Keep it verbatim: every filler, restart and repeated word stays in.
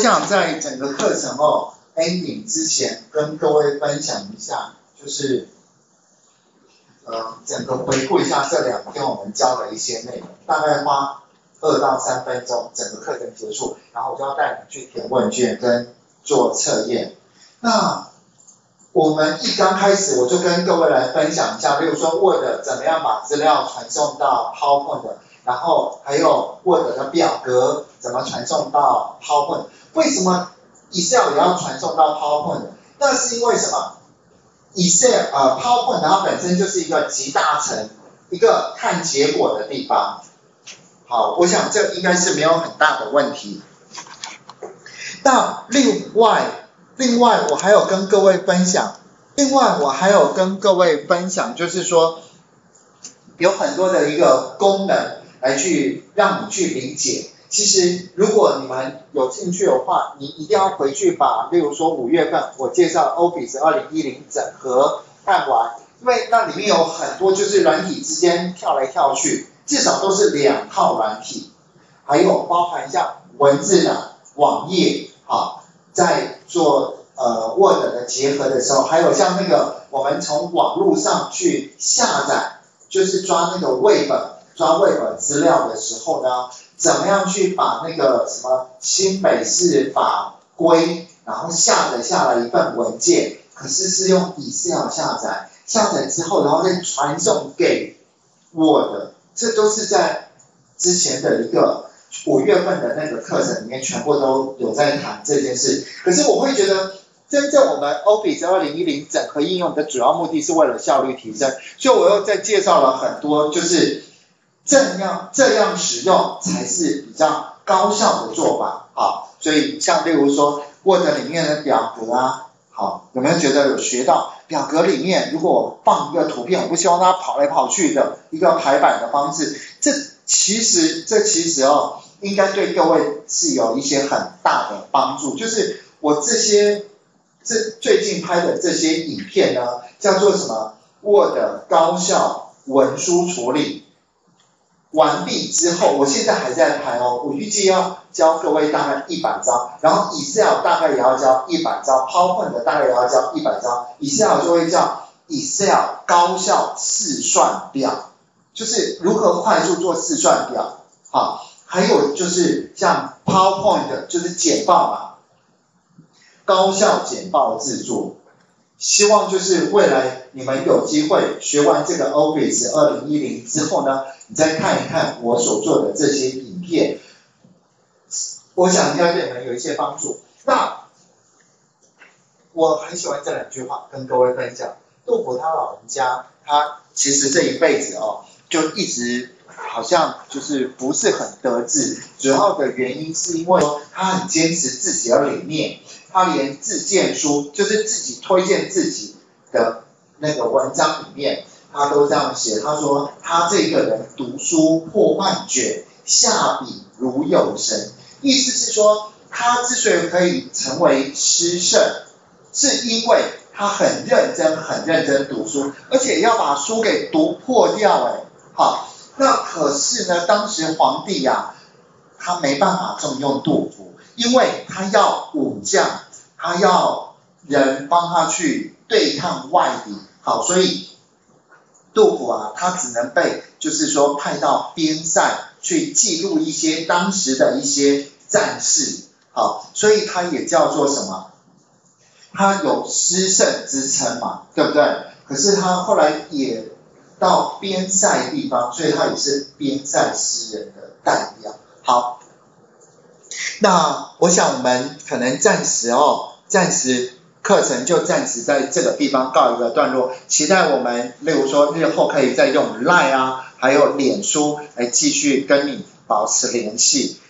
想在整个课程哦 ending 之前，跟各位分享一下，就是呃整个回顾一下这两天我们教的一些内容，大概花二到三分钟，整个课程结束，然后我就要带你去填问卷跟做测验。那我们一刚开始我就跟各位来分享一下，例如说 Word 怎么样把资料传送到 PowerPoint， 然后还有 Word 的表格怎么传送到 PowerPoint。为什么 Excel 也要传送到 PowerPoint？ 那是因为什么 ？Excel 呃 PowerPoint 它本身就是一个集大成、一个看结果的地方。好，我想这应该是没有很大的问题。那另外，另外我还有跟各位分享，另外我还有跟各位分享，就是说有很多的一个功能来去让你去理解。其实如果你们有兴趣的话，你一定要回去把，例如说五月份我介绍 Office 二零一零整合看完，因为那里面有很多就是软体之间跳来跳去，至少都是两套软体，还有包含像文字的网页，好，在做呃 Word 的结合的时候，还有像那个我们从网络上去下载，就是抓那个 Web 抓 Web 资料的时候呢，怎么样去把那个什么新北市法规，然后下载下来一份文件，可是是用 Excel 下载，下载之后然后再传送给 Word， 这都是在之前的一个五月份的那个课程里面全部都有在谈这件事。可是我会觉得真正我们 Office 二零一零整合应用的主要目的是为了效率提升，所以我又再介绍了很多，就是这样这样使用才是比较高效的做法。好，所以像例如说 Word 里面的表格啊，好，有没有觉得有学到表格里面如果我放一个图片，我不希望它跑来跑去的一个排版的方式，这其实这其实哦应该对各位是有一些很大的帮助。就是我这些这最近拍的这些影片呢，叫做什么 Word 高效文书处理完毕之后，我现在还在拍哦，我预计要教各位大概一百招，然后 Excel 大概也要教一百招， PowerPoint 大概也要教一百招， Excel 就会叫 Excel 高效试算表，就是如何快速做试算表。好，还有就是像 PowerPoint 就是简报嘛，高效简报制作。希望就是未来你们有机会学完这个 Office 二零一零之后呢，你再看一看我所做的这些影片，我想应该对你们有一些帮助。那我很喜欢这两句话跟各位分享。杜甫他老人家，他其实这一辈子哦，就一直好像就是不是很得志，主要的原因是因为他很坚持自己的理念，他连自荐书就是自己推荐自己的那个文章里面，他都这样写，他说他这个人读书破万卷，下笔如有神，意思是说他之所以可以成为诗圣，是因为他很认真很认真读书，而且要把书给读破掉。哎，好，那可是呢，当时皇帝啊，他没办法重用杜甫，因为他要武将，他要人帮他去对抗外敌。好，所以杜甫啊，他只能被就是说派到边塞去记录一些当时的一些战事。好，所以他也叫做什么？他有诗圣之称嘛，对不对？可是他后来也到边塞地方，所以他也是边塞诗人的代表。好，那我想我们可能暂时哦，暂时课程就暂时在这个地方告一个段落，期待我们例如说日后可以再用 Line 啊，还有脸书来继续跟你保持联系。